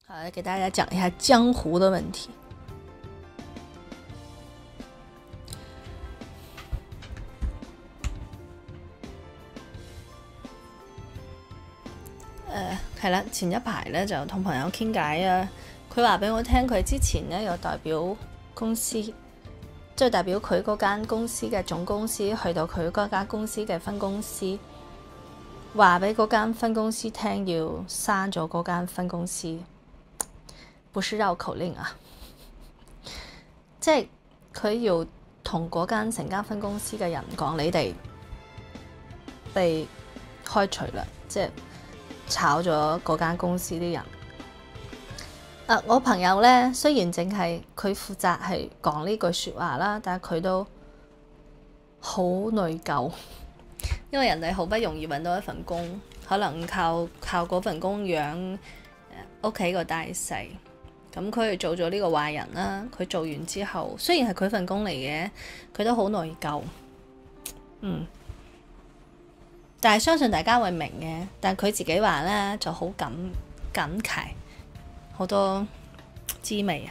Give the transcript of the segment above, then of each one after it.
好，给大家讲一下江湖的问题。係啦，前一排咧就同朋友傾偈啊，佢話俾我聽，佢之前咧有代表公司，即係代表佢嗰間公司嘅總公司去到佢嗰間公司嘅分公司，話俾嗰間分公司聽要刪咗嗰間分公司，不是繞口令啊！即係佢要同嗰間成間分公司嘅人講，你哋被開除啦，即係炒咗嗰間公司啲人。我朋友呢，雖然淨係佢負責係講呢句説話啦，但係佢都好內疚，因為人哋好不容易揾到一份工，可能靠嗰份工養屋企個大細。咁佢做咗呢個壞人啦，佢做完之後，雖然係佢份工嚟嘅，佢都好內疚。但係相信大家會明嘅。但係佢自己話呢就好感慨，好多滋味啊！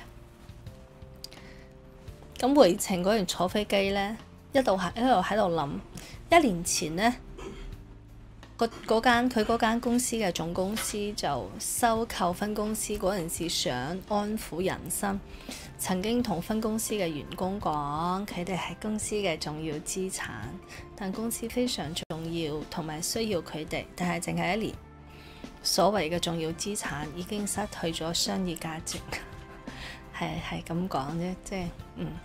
咁回程嗰陣坐飛機呢，一路喺度諗，1年前呢，佢嗰間公司嘅總公司就收購分公司嗰陣時，想安撫人心，曾經同分公司嘅員工講，佢哋係公司嘅重要資產，但公司非常重要同埋需要佢哋，但係淨係1年，所謂嘅重要資產已經失去咗商業價值，係咁講啫，即係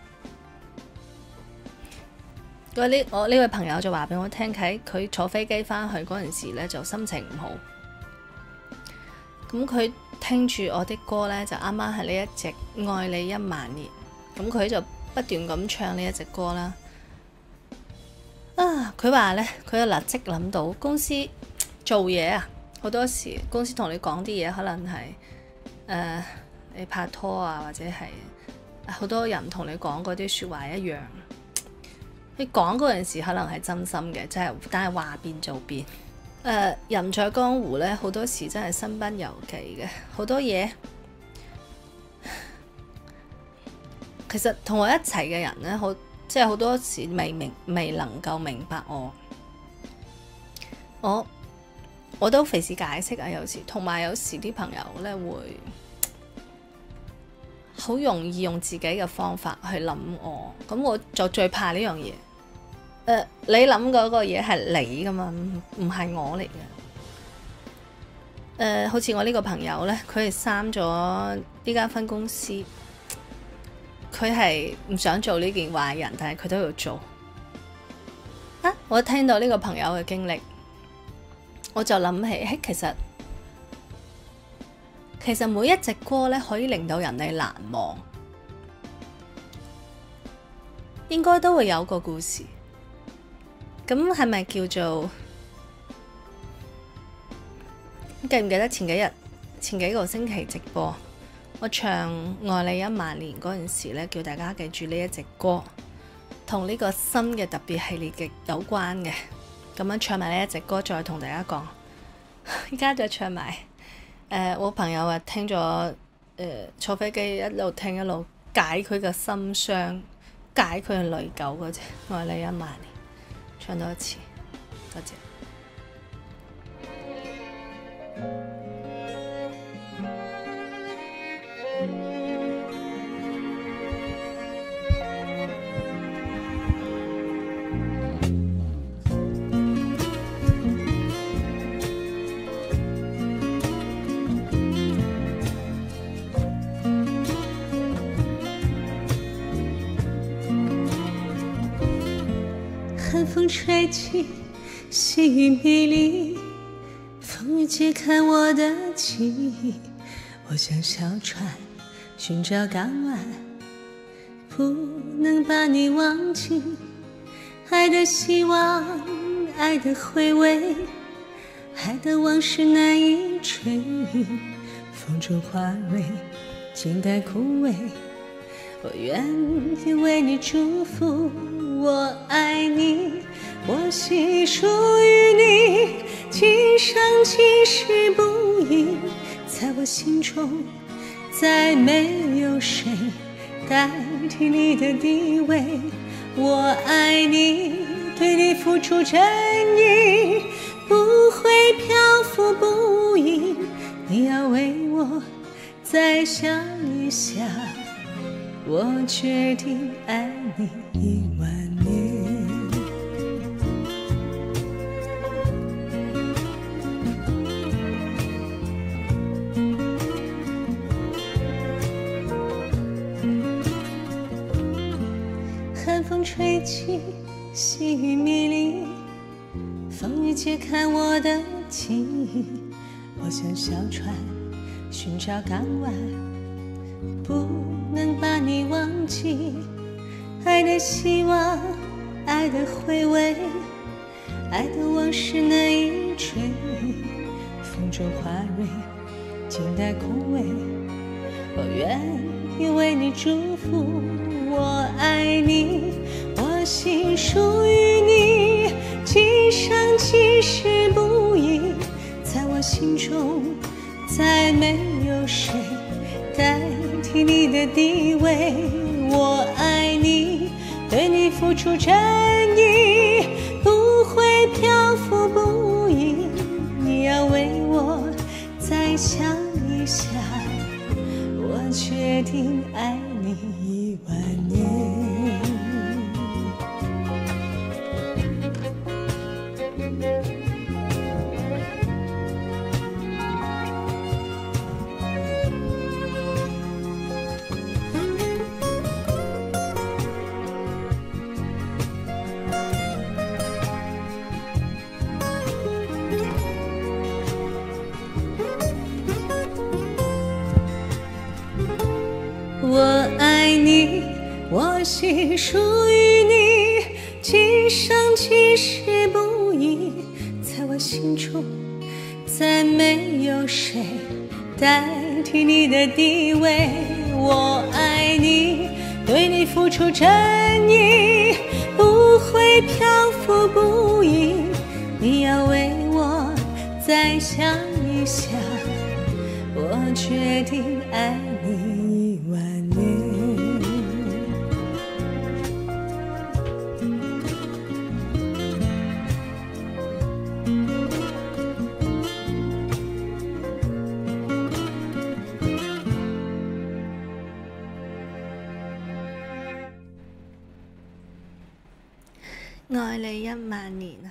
我呢位朋友就話俾我聽，佢坐飛機返去嗰陣時咧就心情唔好，咁佢聽住我啲歌咧就啱啱係呢一隻愛你1萬年，咁佢就不斷咁唱呢一隻歌啦。佢話咧佢就立即諗到公司做嘢啊，好多時公司同你講啲嘢可能係你拍拖啊，或者係好多人同你講嗰啲説話一樣。你講嗰陣時可能係真心嘅，但係話變就變。人在江湖呢，好多時真係身不由己嘅，好多嘢。其實同我一齊嘅人呢，即係好多時未能夠明白我都費事解釋啊，有時同埋有時啲朋友呢會好容易用自己嘅方法去諗我，咁我就最怕呢樣嘢。你諗嗰個嘢係你噶嘛，唔係我嚟嘅。好似我呢個朋友呢，佢係刪咗呢間分公司，佢係唔想做呢件壞人，但係佢都要做。我聽到呢個朋友嘅經歷，我就諗起，其實每一隻歌呢，可以令到人哋難忘，應該都會有個故事。咁係咪叫做記唔記得前幾個星期直播，我唱愛你1萬年嗰陣時咧，叫大家記住呢一隻歌，同呢個新嘅特別系列嘅有關嘅。咁樣唱埋呢一隻歌，再同大家講。依家再唱埋。我朋友聽咗坐飛機一路聽一路解佢嘅心傷，解佢嘅內疚嗰隻愛你1萬年。唱多一次，多謝。 寒风吹起，细雨迷离，风雨揭开我的记忆。我像小船寻找港湾，不能把你忘记。爱的希望，爱的回味，爱的往事难以追忆。风中花蕊，静待枯萎。我愿意为你祝福，我爱你，我细属于你，今生今世不移， 在我心中再没有谁代替你的地位。我爱你，对你付出真意，不会漂浮不已。你要为我再想一想，我决定爱你10000年。寒风吹起，细雨迷离，风雨揭开我的记忆。我像小船寻找港湾，不能把你忘记。爱的希望，爱的回味，爱的往事难以追忆。风中花蕊，静待空位。我愿意为你祝福，我爱你，我心属于你，今生今世不移。在我心中再没有谁代替你的地位。我爱你，对你付出真意，不会漂浮不已。你要为我再想一想，我决定爱你10000年。我爱你，我心属于你，今生今世不移。在我心中再没有谁代替你的地位。我爱你，对你付出真意，不会漂浮不移。你要为我再想一想，我决定爱你10000年。 愛你10000年啊！